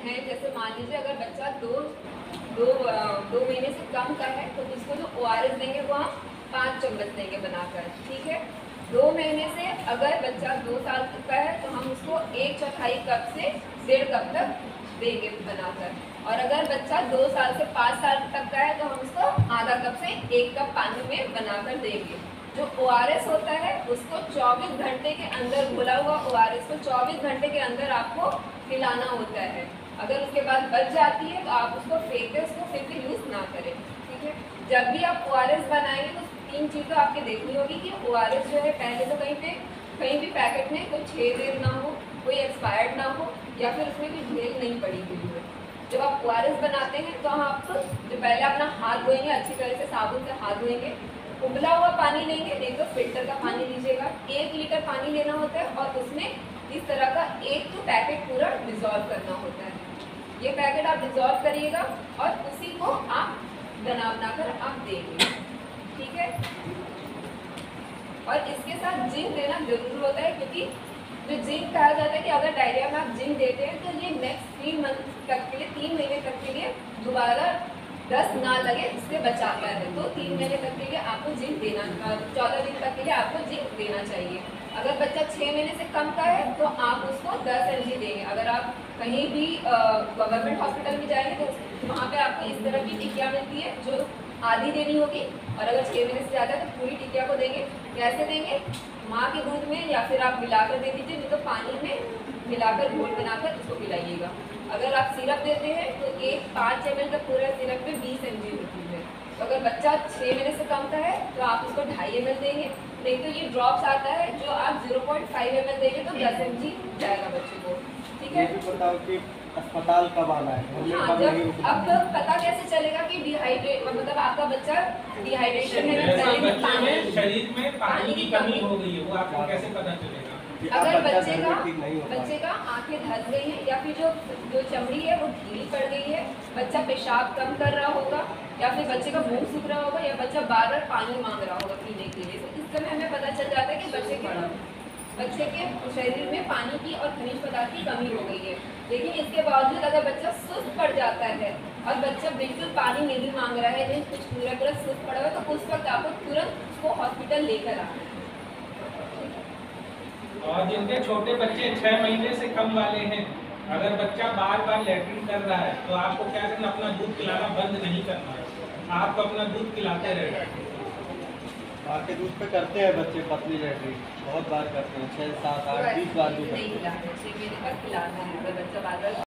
हैं, जैसे मान लीजिए अगर बच्चा दो महीने से कम का है तो उसको जो ORS देंगे वो हम 5 चम्मच देंगे बनाकर, ठीक है। 2 महीने से अगर बच्चा 2 साल तक का है तो हम उसको 1/4 कप से 1.5 कप तक देंगे बनाकर। और अगर बच्चा 2 साल से 5 साल तक का है तो हम उसको आधा कप से 1 कप पानी में बनाकर देंगे। जो ORS होता है उसको 24 घंटे के अंदर, घुला हुआ ORS को 24 घंटे के अंदर आपको पिलाना होता है। अगर उसके बाद बच जाती है तो आप उसको फेंक दें, उसको फिर से यूज़ ना करें, ठीक है। जब भी आप ORS बनाएंगे तो 3 चीज़ें आपके देखनी होगी कि ORS जो है पहले तो कहीं भी पैकेट में कोई छेद ना हो, कोई एक्सपायर्ड ना हो, या फिर उसमें कोई ढेल नहीं पड़ी हुई हो। जब आप ORS बनाते हैं तो आप जो पहले अपना हाथ धोएंगे, अच्छी तरह से साबुन से हाथ धोएंगे, उबला हुआ पानी लेंगे, नहीं तो फिल्टर का पानी लीजिएगा। 1 लीटर पानी लेना होता है और उसमें इस तरह का एक तो पैकेट पूरा डिजॉल्व करना होता है। ये पैकेट आप डिजॉल्व करिएगा और उसी को आप बनाकर आप देंगे, ठीक है। और इसके साथ जिंक देना जरूर होता है, क्योंकि जो जिंक कहा जाता है कि अगर डायरिया में आप जिंक देते हैं तो ये नेक्स्ट 3 मंथ तक के लिए, 3 महीने तक के लिए दोबारा दस्त ना लगे, इससे बचाता है। तो 3 महीने तक के लिए आपको जिंक देना, 14 दिन तक के लिए आपको जिंक देना चाहिए। अगर बच्चा 6 महीने से कम का है तो आप उसको 10 mg देंगे। अगर आप कहीं भी गवर्नमेंट हॉस्पिटल में जाएंगे तो वहाँ पे आपको इस तरह की टिकिया मिलती है जो आधी देनी होगी, और अगर 6 महीने से ज़्यादा है तो पूरी टिकिया को देंगे। कैसे देंगे? माँ के दूध में, या फिर आप मिलाकर दे दीजिए, नहीं तो पानी में मिलाकर घोल बनाकर उसको पिलाइएगा। अगर आप सिरप देते हैं तो एक 5 ml का पूरा सिरप में 20 mg होती है। तो अगर बच्चा 6 महीने से कम का है तो आप उसको 2.5 ml देंगे, नहीं तो ये ड्रॉप्स आता है जो आप 0.5 ml देंगे तो 10 mg जाएगा बच्चे को, ठीक है। बताओ कि अस्पताल कब आना है? हाँ, जब अब पता कैसे चलेगा कि डिहाइड्रेट, मतलब आपका बच्चा डिहाइड्रेशन में, शरीर में पानी की कमी हो गई है, वो आपको कैसे पता चलेगा? अगर बच्चे का आंखें धस गई हैं, या फिर जो चमड़ी है वो ढीली पड़ गई है, बच्चा पेशाब कम कर रहा होगा, या फिर बच्चे का मुंह सूख रहा होगा, या बच्चा बार बार पानी मांग रहा होगा पीने के लिए, तो इस समय हमें पता चल जाता है कि बच्चे के शरीर में पानी की और खनिज पदार्थ की कमी हो गई है। लेकिन इसके बावजूद अगर बच्चा सुस्त पड़ जाता है और बच्चा बिल्कुल पानी नहीं मांग रहा है, लेकिन कुछ पूरा सुस्त पड़ा हुआ है, तो उस वक्त आपको तुरंत उसको हॉस्पिटल लेकर आना है। और जिनके छोटे बच्चे 6 महीने से कम वाले हैं, अगर बच्चा बार बार लैट्रिन कर रहा है तो आपको क्या करना, अपना दूध पिलाना बंद नहीं करना है, आपको अपना दूध पिलाते रहना है। माँ के दूध पे करते हैं बच्चे पतली लैट्रिन, बहुत बार करते हैं, 6, 7, 8, 20 बार भी करते हैं। नहीं खिलाना है, 6 महीने तक खिलाना है। अगर बच्चा बार बार